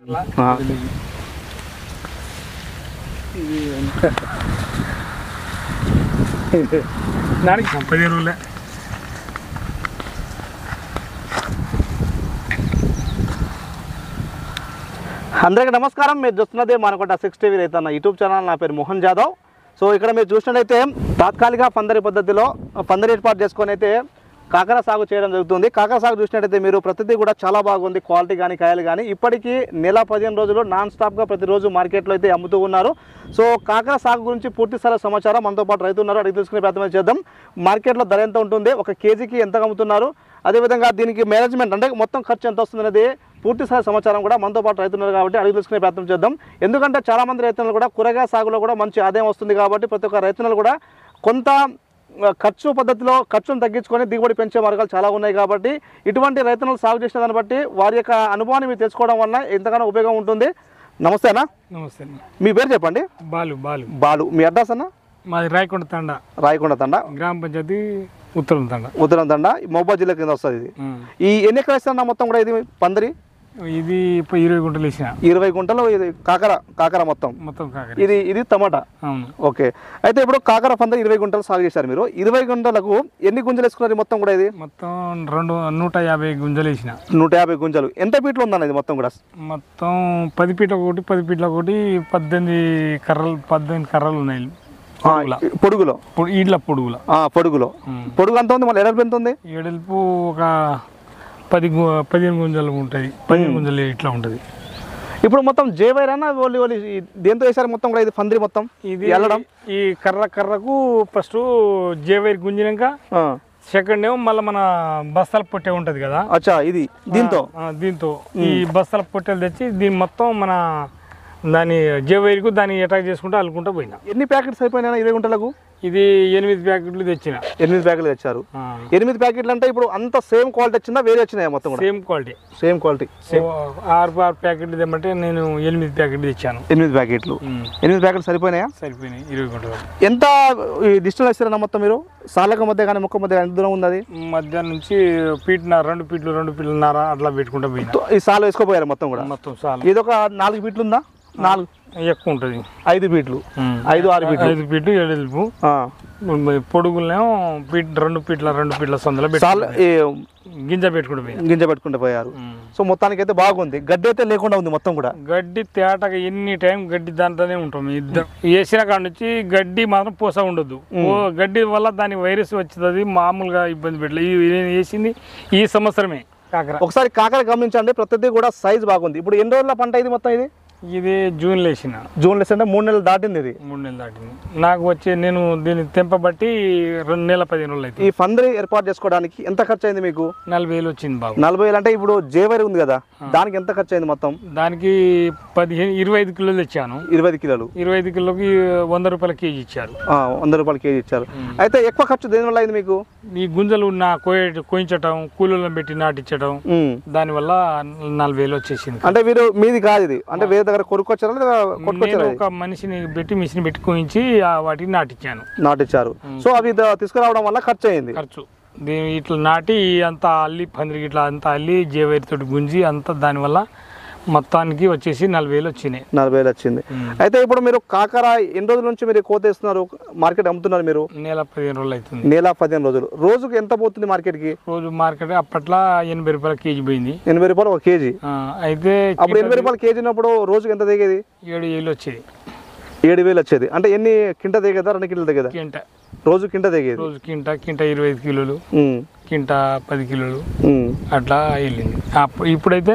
దానికి 10 రోజులే. అందరికీ నమస్కారం. మీరు చూస్తున్నదే మనకొండ 6 టీవీ రైతన్న యూట్యూబ్ ఛానల్. నా పేరు మోహన్ జాదవ్. సో ఇక్కడ మీరు చూసినట్టయితే తాత్కాలిక పందరి పద్ధతిలో పందరి ఏర్పాటు చేసుకొని అయితే కాకర సాగు చేయడం జరుగుతుంది. కాకర సాగు చూసినట్టయితే మీరు ప్రతిదీ కూడా చాలా బాగుంది, క్వాలిటీ కానీ కాయలు కానీ. ఇప్పటికీ నెల 15 రోజులు నాన్ స్టాప్గా ప్రతిరోజు మార్కెట్లో అయితే అమ్ముతూ ఉన్నారు. సో కాకర సాగు గురించి పూర్తి స్థాయి సమాచారం మనతో పాటు రైతు ఉన్నారు, అడిగి తెలుసుకునే ప్రయత్నం చేద్దాం. మార్కెట్లో ధర ఎంత ఉంటుంది, ఒక కేజీకి ఎంత అమ్ముతున్నారు, అదేవిధంగా దీనికి మేనేజ్మెంట్ అంటే మొత్తం ఖర్చు ఎంత వస్తుంది అనేది పూర్తి స్థాయి సమాచారం కూడా మనతో పాటు రైతున్నారు కాబట్టి అడిగి తెలుసుకునే ప్రయత్నం చేద్దాం. ఎందుకంటే చాలామంది రైతులు కూడా కూరగాయ సాగులో కూడా మంచి ఆదాయం వస్తుంది కాబట్టి ప్రతి ఒక్క రైతులు కూడా కొంత ఖర్చు పద్ధతిలో ఖర్చును తగ్గించుకొని దిగుబడి పెంచే మార్గాలు చాలా ఉన్నాయి కాబట్టి ఇటువంటి రైతులను సాగు చేసిన దాన్ని బట్టి వారి యొక్క అనుభవాన్ని మీరు తెలుసుకోవడం వల్ల ఎంతగానో ఉపయోగం ఉంటుంది. నమస్తే అన్న. నమస్తే. మీ పేరు చెప్పండి. బాలు. బాలు. బాలు. మీ అడ్రస్ అన్న? మాది రాయకొండ తండ. రాయకొండ తండ, గ్రామ పంచాయతీ ఉత్తరం తండ. ఉత్తరం తండ, మహబూబాబాద్ జిల్లా కింద వస్తుంది. ఇది ఈ ఎన్ని ఎకరాలు ఇస్తారన్న మొత్తం కూడా ఇది పందిరి? ఇది 20 గుంటలు వేసిన. 20 గుంటలు. ఇది కాకర మొత్తం కాకర. ఇది టమాటా. అవును. ఓకే. అయితే ఇప్పుడు కాకర పందిరి 20 గుంటలు సాగు చేశారు మీరు. 20 గుంటలకు ఎన్ని గుంజలు వేసుకున్నారు మొత్తం కూడా? ఇది మొత్తం 150 గుంజలు వేసిన. 150 గుంజలు. ఎంత ఫీట్లు ఉందన్న ఇది మొత్తం కూడా? మొత్తం 10 ఫీట్ల ఒకటి, 10 ఫీట్ల ఒకటి, 18 కర్రలు ఉన్నాయి పొడుగులో. ఈడ్ల పొడుగులో. పొడుగు అంత ఉంది. మళ్ళీ ఎడల్పు ఎంత ఉంది? ఎడల్పు ఒక 15 గుంజలు ఉంటుంది. 15 గుంజలు ఇట్లా ఉంటుంది. ఇప్పుడు మొత్తం జేవైరానా దేంతో వేసారు మొత్తం కూడా ఇది పందిరి మొత్తం? ఇది వెళ్ళడం ఈ కర్రకు ఫస్ట్ జేవైర్ గుంజినాక సెకండ్ ఏమో మళ్ళీ మన బస్తాల పొట్టే ఉంటది కదా. అచ్చా. ఇది దీంతో ఈ బస్తాల పొట్టెలు తెచ్చి దీని మొత్తం మన దాని జేవైర్కు దాన్ని అటాక్ చేసుకుంటూ అల్లుకుంటూ పోయినా. ఎన్ని ప్యాకెట్స్ అయిపోయినా 20 గుంటలకు? ఇది 8 ప్యాకెట్లు తెచ్చిన. 8 ప్యాకెట్లు తెచ్చారు. 8 ప్యాకెట్లు అంటే ఇప్పుడు అంత సేమ్ క్వాలిటీ వచ్చిందా, వేరే వచ్చినాయా మొత్తం? Same quality. 6 ప్యాకెట్లు తెమ్మంటే నేను 8 ప్యాకెట్లు తెచ్చాను. 8 ప్యాకెట్లు. 8 ప్యాకెట్లు సరిపోయినాయా? సరిపోయినాయి. 20 గుంటలు. ఎంత డిస్టెన్స్ వేస్తారన్నా మొత్తం మీరు? సార్లకు మధ్య కానీ మొక్క మధ్య ఎంత దూరం ఉంది? అది మధ్య నుంచి 2 ఫీట్లున్నర అట్లా పెట్టుకుంటూ పోయినా. ఈ సాలు వేసుకోపోయారు మొత్తం కూడా? మొత్తం సాలు. ఇది ఒక 4 ఫీట్లు ఉందా? 4 ఎక్కువ ఉంటుంది. 5 ఫీట్లు, 5-6 ఫీట్లు. 5 ఫీట్లు ఎడల్పు. పొడుగులేమో 2 ఫీట్ల సందులో గింజ పెట్టుకుంటూ పోయారు. సో మొత్తానికి అయితే బాగుంది. గడ్డి అయితే లేకుండా ఉంది మొత్తం కూడా. గడ్డి తేటగా ఎన్ని టైం గడ్డి దాంట్లోనే ఉంటాం. వేసిన కాడ నుంచి గడ్డి మాత్రం పూస ఉండదు. గడ్డి వల్ల దాని వైరస్ వచ్చేది. మామూలుగా ఇబ్బంది పెట్టలేదు. వేసింది ఈ సంవత్సరమే కాకర. ఒకసారి కాకర గమనించండి, ప్రతిదీ కూడా సైజ్ బాగుంది. ఇప్పుడు ఎన్ని రోజుల పంట ఇది మొత్తం? ఇది జూన్లో వేసిన. 3 నెలలు దాటింది. ఇది 3 నెలలు దాటింది. నాకు వచ్చి నేను దీన్ని తెంపబట్టి 2 నెలల 15 రోజులు అయితే. ఈ పందిరి ఏర్పాటు చేసుకోవడానికి ఎంత ఖర్చు అయింది మీకు? 40,000 వచ్చింది బాబు. 40,000 అంటే ఇప్పుడు జేవైర్ ఉంది కదా, దానికి ఎంత ఖర్చు అయింది మొత్తం? దానికి 25 కిలోలు తెచ్చాను. 25 కిలోలు. 25 కిలోకి 100 రూపాయల కేజీ ఇచ్చారు. 100 రూపాయల కేజీ ఇచ్చారు. అయితే ఎక్కువ ఖర్చు దేని వల్ల అయింది మీకు? ఈ గుంజలు కోయించటం, కూలీలను పెట్టి నాటించడం, దానివల్ల 40,000 వచ్చేసింది. అంటే మీది కాదు ఇది, అంటే వేరే దగ్గర కొనుక్కొచ్చారా లేదా కొనుక్కొచ్చారా? ఒక మనిషిని పెట్టి మిషన్ పెట్టి కోయించి వాటిని నాటించారు. సో అవి తీసుకురావడం వల్ల ఖర్చు అయింది. ఇట్లా నాటి అంతా అల్లి పందిరికి ఇట్లా అంతా అల్లి జేవైర్ తోటి గుంజి అంతా దానివల్ల మొత్తానికి వచ్చేసి 40,000 వచ్చినాయి. 40,000 వచ్చింది. అయితే ఇప్పుడు మీరు కాకర ఎన్ని రోజుల నుంచి మీరు కోతేస్తున్నారు, మార్కెట్ అమ్ముతున్నారు మీరు? నెల 15 రోజులు అవుతుంది. నెల 15 రోజులు. రోజుకి ఎంత పోతుంది మార్కెట్ కి? రోజు మార్కెట్ అప్పట్లో 80 రూపాయల కేజీ పోయింది. 80 రూపాయలు ఒక కేజీ. అయితే అప్పుడు 80 రూపాయల కేజీ ఉన్నప్పుడు రోజుకి ఎంత దిగేది? 7,000 వచ్చేది. 7,000 వచ్చేది. అంటే ఎన్ని కింట దిగేదా, 2 కింటలు దిగేదా? కింట. రోజు కింట దిగేది. రోజు కింట 25 కిలోలు, కింట 10 కిలోలు అట్లా వెళ్ళింది. ఇప్పుడైతే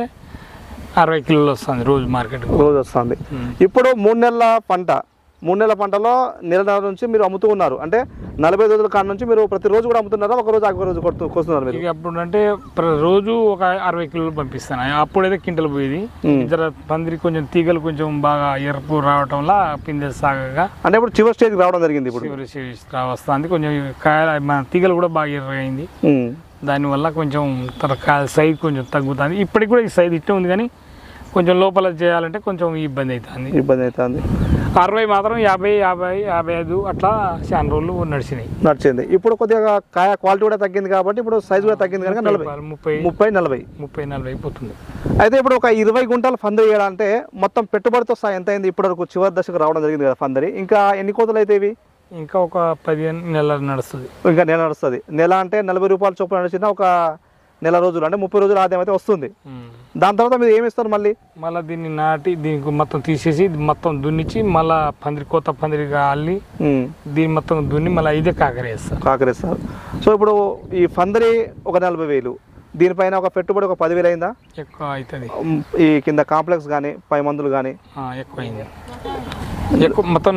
60 కిలోలు వస్తుంది రోజు మార్కెట్. రోజు వస్తుంది. ఇప్పుడు 3 నెలల పంట. 3 నెలల పంటలో నెల నుంచి మీరు అమ్ముతూ ఉన్నారు. అంటే 40 రోజుల కాడ నుంచి మీరు ప్రతిరోజు కూడా అమ్ముతున్నారా, ఒక రోజు కోస్తున్నారు మీరు? అప్పుడు అంటే రోజు ఒక 60 కిలోలు పంపిస్తాను. అప్పుడైతే కింటలు పోయేది. పందిరి కొంచెం తీగలు కొంచెం బాగా ఎరుపు రావటం వల్ల పిందె సాగగా, అంటే ఇప్పుడు చివరి స్టేజ్కి రావడం జరిగింది. ఇప్పుడు చివరి స్టేజ్ వస్తుంది. కొంచెం మన తీగలు కూడా బాగా ఎర్రగైంది. దానివల్ల కొంచెం కాయ సైజ్ కొంచెం తగ్గుతుంది. ఇప్పటికి కూడా ఈ సైజ్ ఇట్టే ఉంది, కానీ కొంచెం లోపల చేయాలంటే కొంచెం ఇబ్బంది అవుతుంది 60 మాత్రం 50 55 అట్లా చాలా రోజులు నడిచింది. ఇప్పుడు కొద్దిగా కాయ క్వాలిటీ కూడా తగ్గింది కాబట్టి ఇప్పుడు సైజ్ కూడా తగ్గింది కనుక 30-40 అయిపోతుంది. అయితే ఇప్పుడు ఒక 20 గుంటలు పందిరి వేయాలంటే మొత్తం పెట్టుబడితో సహా ఎంత అయింది? ఇప్పటి వరకు చివరి దశకు రావడం జరిగింది కదా పందిరి. ఇంకా ఎన్ని కోతలు అయితే ఇవి? ఇంకా ఒక 15 నెలలు నడుస్తుంది. ఇంకా నెల నడుస్తుంది. నెల అంటే 40 రూపాయల చొప్పున నడిచిన ఒక నెల రోజులు అంటే 30 రోజులు ఆదాయం అయితే వస్తుంది. దాని తర్వాత మీరు ఏమి ఇస్తారు? మళ్ళీ దీన్ని నాటి దీనికి మొత్తం తీసేసి మొత్తం దున్నిచ్చి మళ్ళీ కొత్త పందిరిగా అల్లి దీన్ని మొత్తం దున్ని మళ్ళీ ఇదే కాకరేస్తారు. సో ఇప్పుడు ఈ పందిరి ఒక 40,000, దీనిపైన ఒక పెట్టుబడి ఒక 10,000 అయిందా? ఎక్కువ అవుతుంది. ఈ కింద కాంప్లెక్స్ కానీ పై మందులు కానీ ఎక్కువ అయింది. ఎక్కువ మొత్తం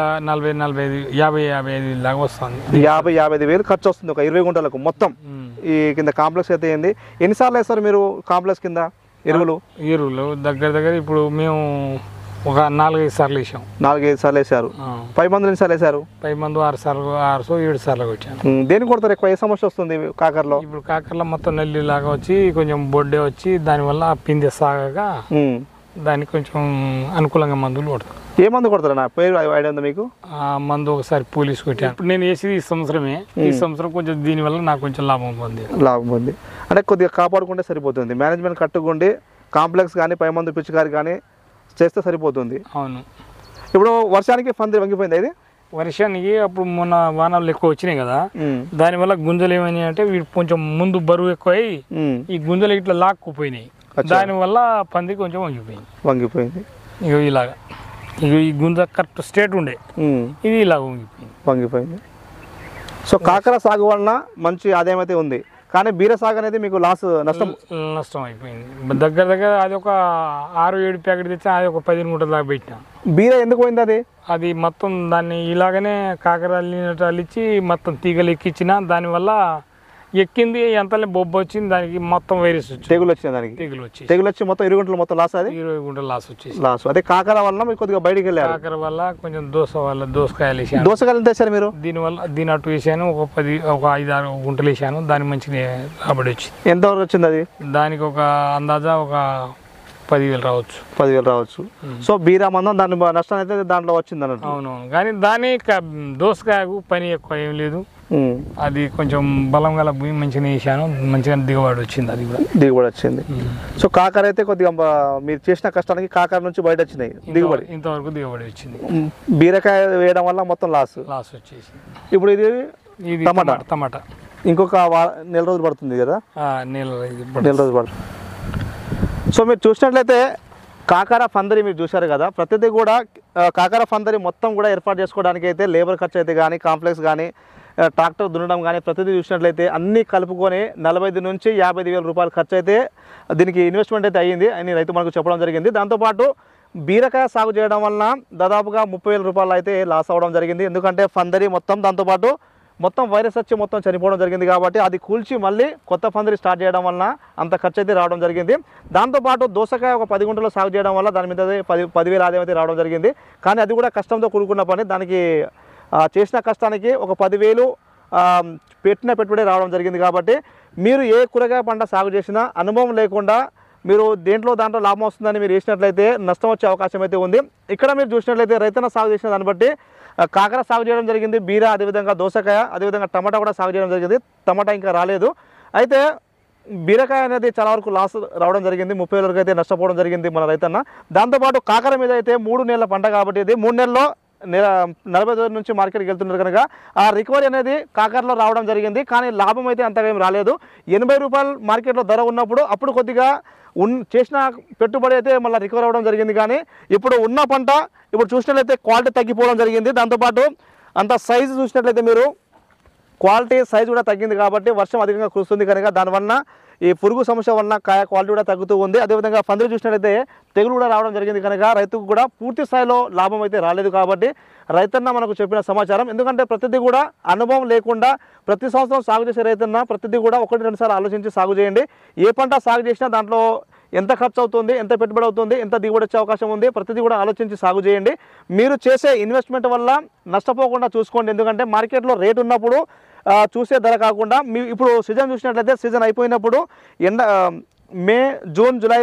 50-55 లాగా వస్తుంది. 50-55 ఖర్చు వస్తుంది ఒక 20 గుంటలకు మొత్తం. ఈ కింద కాంప్లెక్స్ అయితే ఏంది? ఎన్నిసార్లు వేస్తారు మీరు కాంప్లెక్స్ కింద ఎరువులు? దగ్గర ఇప్పుడు మేము ఒక 4-5 సార్లు వేసాం. 4-5 సార్లు వేసారు. పై మందులు ఎన్నిసార్లు వేసారు? పై మందు 6-7 సార్లు వచ్చాను. దేనికి కొడతారు ఎక్కువ? ఏ సమస్య వస్తుంది కాకరలో? ఇప్పుడు కాకరలో మొత్తం నల్లి లాగా వచ్చి కొంచెం బొడ్డే వచ్చి దానివల్ల పిందె సాగగా దానికి కొంచెం అనుకూలంగా మందులు కొడతారు. ఏ మందు కొడతారు? నా పేరు ఐడియా ఉందా మీకు? ఆ మందు ఒకసారి పోలీస్ కొట్టాను. ఇప్పుడు నేను వేసేది ఈ సంవత్సరమే. ఈ సంవత్సరం కొంచెం దీనివల్ల నాకు కొంచెం లాభం ఉంది. అంటే కొద్దిగా కాపాడుకుంటే సరిపోతుంది. మేనేజ్మెంట్ కట్టుకుండి కాంప్లెక్స్ కానీ పై మందు పిచ్చికారి కానీ చేస్తే సరిపోతుంది. అవును. ఇప్పుడు వర్షానికి పందిరి వంగిపోయింది. ఇది వర్షానికి అప్పుడు మొన్న వానలు ఎక్కువ వచ్చినాయి కదా, దానివల్ల గుంజలు ఏమైనాయి అంటే వీటి కొంచెం ముందు బరువు ఎక్కువ ఈ గుంజలు ఇట్లా లాక్కుపోయినాయి. దానివల్ల పందిరి కొంచెం వంగిపోయింది. ఇక ఇలాగా ఈ గుంజ కరెక్ట్ స్ట్రేట్ ఉండే ఇది ఇలా వంగిపోయింది. సో కాకర సాగు వలన మంచి ఆదాయం అయితే ఉంది, కానీ బీర సాగు అనేది మీకు నష్టం అయిపోయింది. దగ్గర అది ఒక 6-7 ప్యాకెట్ తెచ్చి అది ఒక 15 గుంటల దాకా పెట్టినా. బీర ఎందుకు పోయింది? అది మొత్తం దాన్ని ఇలాగనే కాకర అల్లినట్టు అల్లించి మొత్తం తీగలు ఎక్కించిన దానివల్ల ఎక్కింది ఎంతలే బొబ్బ వచ్చింది. దానికి మొత్తం వైరస్ వచ్చి తెగులు వచ్చింది. దానికి తెగులు వచ్చి మొత్తం 20 గుంటలు మొత్తం లాస్. అది 20 గుంటలు లాస్ అదే కాకర వల్ల మీకు కొద్దిగా బయటికి వెళ్ళారు. కాకర వల్ల కొంచెం దోసకాయలు వేసాను. దోసకాయలు ఎంత వేసారు మీరు? దీని అటు వేసాను ఒక 5-6 గుంటలు వేసాను. దాని మంచి రాబడి వచ్చింది. ఎంతవరకు వచ్చింది అది? దానికి ఒక అందాజా ఒక 10,000 రావచ్చు. సో బీరా మందం దాని నష్టం అయితే దాంట్లో వచ్చింది అన్నట్టు. అవునవును. కానీ దాని దోసకాయకు పని ఎక్కువ ఏం లేదు. అది కొంచెం బలం గల భూమి మంచిగా వేసాను. మంచిగా దిగుబడి వచ్చింది. సో కాకర అయితే కొద్దిగా మీరు చేసిన కష్టానికి కాకర నుంచి బయట వచ్చినాయి దిగుబడి. ఇంతవరకు దిగుబడి వచ్చింది. బీరకాయ వేయడం వల్ల మొత్తం లాస్ వచ్చేసి. ఇప్పుడు ఇది టమాటా ఇంకొక నెల రోజులు పడుతుంది కదా? నెల రోజులు పడుతుంది. సో మీరు చూసినట్లయితే కాకర పందిరి మీరు చూశారు కదా, ప్రతిదీ కూడా కాకర పందిరి మొత్తం కూడా ఏర్పాటు చేసుకోవడానికి అయితే లేబర్ ఖర్చు అయితే కానీ కాంప్లెక్స్ కానీ ట్రాక్టర్ దున్నడం కానీ ప్రతిదీ చూసినట్లయితే అన్నీ కలుపుకొని 45 నుంచి 55,000 రూపాయలు ఖర్చు అయితే దీనికి ఇన్వెస్ట్మెంట్ అయితే అయ్యింది అని రైతు మనకు చెప్పడం జరిగింది. దాంతోపాటు బీరకాయ సాగు చేయడం వలన దాదాపుగా 30,000 రూపాయలు అయితే లాస్ అవ్వడం జరిగింది. ఎందుకంటే పందిరి మొత్తం దాంతోపాటు మొత్తం వైరస్ వచ్చి మొత్తం చనిపోవడం జరిగింది కాబట్టి అది కూల్చి మళ్ళీ కొత్త పందిరి స్టార్ట్ చేయడం వలన అంత ఖర్చు అయితే రావడం జరిగింది. దాంతోపాటు దోసకాయ ఒక 10 గుంటలు సాగు చేయడం వల్ల దాని మీద 10,000 ఆదాయం అయితే రావడం జరిగింది. కానీ అది కూడా కష్టంతో కూడుకున్న పని. దానికి చేసిన కష్టానికి ఒక 10,000 పెట్టిన పెట్టుబడి రావడం జరిగింది. కాబట్టి మీరు ఏ కూరగాయ పంట సాగు చేసినా అనుభవం లేకుండా మీరు దాంట్లో లాభం వస్తుందని మీరు వేసినట్లయితే నష్టం వచ్చే అవకాశం అయితే ఉంది. ఇక్కడ మీరు చూసినట్లయితే రైతన్న సాగు చేసిన దాన్ని బట్టి కాకర సాగు చేయడం జరిగింది, బీర, అదేవిధంగా దోసకాయ, అదేవిధంగా టమాటా కూడా సాగు చేయడం జరిగింది. టమాటా ఇంకా రాలేదు. అయితే బీరకాయ అనేది చాలా వరకు లాస్ రావడం జరిగింది. 30,000 వరకు అయితే నష్టపోవడం జరిగింది మన రైతన్న. దాంతోపాటు కాకర మీద అయితే 3 నెలల పంట కాబట్టి ఇది 3 నెలల్లో 40 రోజుల నుంచి మార్కెట్కి వెళ్తున్నారు కనుక ఆ రికవరీ అనేది కాకరలో రావడం జరిగింది. కానీ లాభం అయితే అంతగా ఏం రాలేదు. 80 రూపాయలు మార్కెట్లో ధర ఉన్నప్పుడు అప్పుడు కొద్దిగా చేసిన పెట్టుబడి అయితే మళ్ళీ రికవర్ అవ్వడం జరిగింది. కానీ ఇప్పుడు ఉన్న పంట ఇప్పుడు చూసినట్లయితే క్వాలిటీ తగ్గిపోవడం జరిగింది. దాంతోపాటు అంత సైజు చూసినట్లయితే మీరు క్వాలిటీ సైజు కూడా తగ్గింది కాబట్టి వర్షం అధికంగా కురుస్తుంది కనుక దానివల్ల ఈ పురుగు సమస్య వలన కాయ క్వాలిటీ కూడా తగ్గుతూ ఉంది. అదేవిధంగా పందిరి చూసినట్లయితే తెగులు కూడా రావడం జరిగింది కనుక రైతుకు కూడా పూర్తి స్థాయిలో లాభం అయితే రాలేదు. కాబట్టి రైతన్న మనకు చెప్పిన సమాచారం. ఎందుకంటే ప్రతిదీ కూడా అనుభవం లేకుండా ప్రతి సంవత్సరం సాగు చేసే రైతన్న ప్రతిదీ కూడా 1-2 సార్లు ఆలోచించి సాగు చేయండి. ఏ పంట సాగు చేసినా దాంట్లో ఎంత ఖర్చు అవుతుంది, ఎంత పెట్టుబడి అవుతుంది, ఎంత దిగుబడి వచ్చే అవకాశం ఉంది, ప్రతిదీ కూడా ఆలోచించి సాగు చేయండి. మీరు చేసే ఇన్వెస్ట్మెంట్ వల్ల నష్టపోకుండా చూసుకోండి. ఎందుకంటే మార్కెట్లో రేటు ఉన్నప్పుడు చూసే ధర కాకుండా ఇప్పుడు సీజన్ చూసినట్లయితే సీజన్ అయిపోయినప్పుడు మే, జూన్, జూలైలో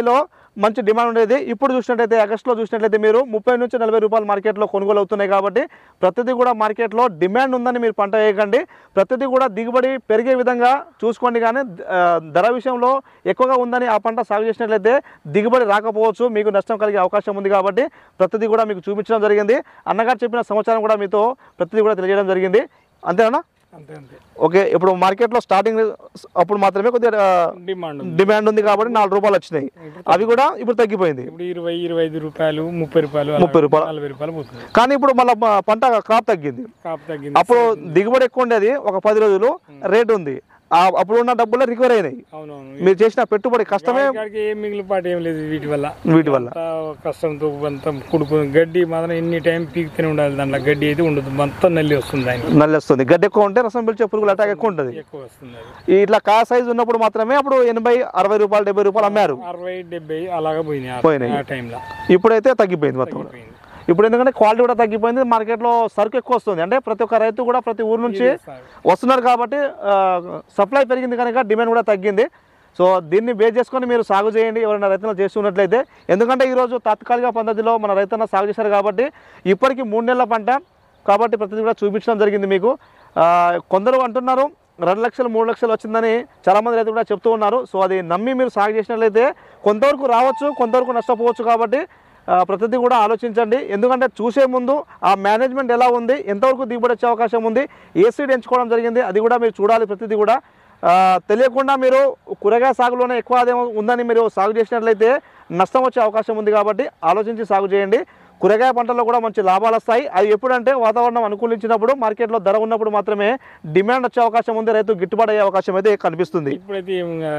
మంచి డిమాండ్ ఉండేది. ఇప్పుడు చూసినట్లయితే ఆగస్టులో చూసినట్లయితే మీరు 30 నుంచి 40 రూపాయలు మార్కెట్లో కొనుగోలు అవుతున్నాయి. కాబట్టి ప్రతిదీ కూడా మార్కెట్లో డిమాండ్ ఉందని మీరు పంట వేయకండి. ప్రతిదీ కూడా దిగుబడి పెరిగే విధంగా చూసుకోండి. కానీ ధర విషయంలో ఎక్కువగా ఉందని ఆ పంట సాగు చేసినట్లయితే దిగుబడి రాకపోవచ్చు, మీకు నష్టం కలిగే అవకాశం ఉంది. కాబట్టి ప్రతిదీ కూడా మీకు చూపించడం జరిగింది. అన్నగారు చెప్పిన సమాచారం కూడా మీతో ప్రతిదీ కూడా తెలియజేయడం జరిగింది. అంతేనా? అంతే అంతే. ఓకే, ఇప్పుడు మార్కెట్లో స్టార్టింగ్ అప్పుడు మాత్రమే కొద్దిగా డిమాండ్ ఉంది కాబట్టి 4 రూపాయలు వచ్చినాయి. అవి కూడా ఇప్పుడు తగ్గిపోయింది. ఇప్పుడు 20, 25 రూపాయలు, 30 రూపాయలు, 30 రూపాయలు, 40 రూపాయలు పోతుంది. కానీ ఇప్పుడు మళ్ళీ పంట క్రాప్ తగ్గింది. అప్పుడు దిగుబడి ఎక్కువ ఉండేది, ఒక 10 రోజులు రేట్ ఉంది. అప్పుడు ఉన్న డబ్బులు రికవర్ అయినాయి. మీరు చేసిన పెట్టుబడి కష్టమే మిగిలిపాటు ఏం లేదు. వీటి వల్ల కష్టంతో అంతా కుడుకు గడ్డి మాత్రం ఎన్ని టైం పీకుతూనే ఉండాలి. దాంట్లో గడ్డి అయితే ఉండదు, మొత్తం నల్లి వస్తుంది. నల్లి వస్తుంది. గడ్డి ఎక్కువ ఉంటే రసం పిలిచే పురుగులు అటాక్ ఎక్కువ ఉంటుంది. ఇట్లా కా సైజ్ ఉన్నప్పుడు మాత్రమే అప్పుడు 80, 60 రూపాయలు, 70 రూపాయలు అమ్మారు. 60, 70 అలాగా పోయినాయి. ఇప్పుడైతే తగ్గిపోయింది మొత్తం. ఇప్పుడు ఎందుకంటే క్వాలిటీ కూడా తగ్గిపోయింది, మార్కెట్లో సరుకు ఎక్కువ వస్తుంది. అంటే ప్రతి ఒక్క రైతు కూడా ప్రతి ఊరు నుంచి వస్తున్నారు కాబట్టి సప్లై పెరిగింది కనుక డిమాండ్ కూడా తగ్గింది. సో దీన్ని బేస్ చేసుకొని మీరు సాగు చేయండి ఎవరైనా రైతులు చేస్తున్నట్లయితే. ఎందుకంటే ఈరోజు తాత్కాలిక పద్ధతిలో మన రైతన్న సాగు చేశారు కాబట్టి ఇప్పటికీ 3 నెలల పంట కాబట్టి ప్రతిదీ కూడా చూపించడం జరిగింది మీకు. కొందరు అంటున్నారు 2 లక్షలు 3 లక్షలు వచ్చిందని చాలామంది రైతులు కూడా చెప్తూ ఉన్నారు. సో అది నమ్మి మీరు సాగు చేసినట్లయితే కొంతవరకు రావచ్చు, కొంతవరకు నష్టపోవచ్చు. కాబట్టి ప్రతిదీ కూడా ఆలోచించండి. ఎందుకంటే చూసే ముందు ఆ మేనేజ్మెంట్ ఎలా ఉంది, ఎంతవరకు దిగుబడి వచ్చే అవకాశం ఉంది, ఏ సీడ్ ఎంచుకోవడం జరిగింది అది కూడా మీరు చూడాలి. ప్రతిదీ కూడా తెలియకుండా మీరు కూరగాయ సాగులోనే ఎక్కువ ఆదాయం ఉందని మీరు సాగు చేసినట్లయితే నష్టం వచ్చే అవకాశం ఉంది. కాబట్టి ఆలోచించి సాగు చేయండి. కూరగాయ పంటల్లో కూడా మంచి లాభాలు వస్తాయి. అవి ఎప్పుడంటే వాతావరణం అనుకూలించినప్పుడు, మార్కెట్లో ధర ఉన్నప్పుడు మాత్రమే డిమాండ్ వచ్చే అవకాశం ఉంది. రైతు గిట్టుబాటు అయ్యే అవకాశం అయితే కనిపిస్తుంది. ఇప్పుడైతే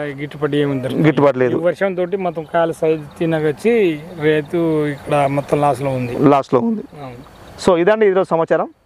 గిట్టుబాటు లేదు. వర్షం తోటి మొత్తం కాయల సైజు తినగచ్చి రైతు ఇక్కడ మొత్తం లాస్లో ఉంది. సో ఇదండి ఈరోజు సమాచారం.